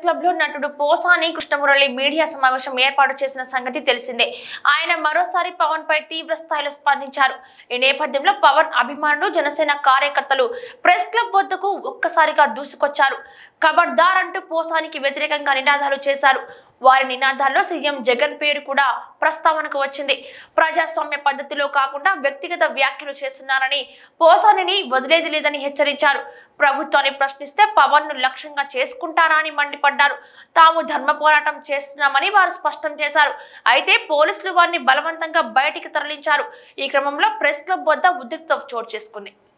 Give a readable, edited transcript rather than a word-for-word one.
Club లో నటుడు Posani Krishna Murali media సమావేశం ఏర్పాటు చేసిన సంగతి తెలిసిందే. ఆయన మరోసారి పవన్ పై తీవ్ర స్థాయిలో స్పందించారు. ఈ నేపథ్యంలో పవన్ అభిమానులు, జనసేన కార్యకర్తలు ప్రెస్ క్లబ్ వద్దకు ఒక్కసారిగా దూసుకొచ్చారు. ఖబర్దార్ అంటూ పోసానికి వ్యతిరేకంగా నినాదాలు చేశారు. వారి నినాదాల్లో సీఎం జగన్ పేరు కూడా ప్రస్తావనకు వచ్చింది. ప్రజాస్వామ్య పద్ధతిలో కాకుండా వ్యక్తిగత వ్యాఖ్యలు చేస్తున్నారని, పోసానిని వదిలేది లేదని హెచ్చరించారు. ప్రభుత్వాన్ని ప్రశ్నిస్తే పవన్ ను లక్ష్యంగా చేసుకుంటారా అని మండిపడ్డారు. తాము ధర్మ పోరాటం చేస్తున్నామని వారు స్పష్టం చేశారు. అయితే పోలీసులు వారిని బలవంతంగా బయటికి తరలించారు. ఈ క్రమంలో ప్రెస్ క్లబ్ వద్ద ఉద్రిక్తత చోటు చేసుకుంది.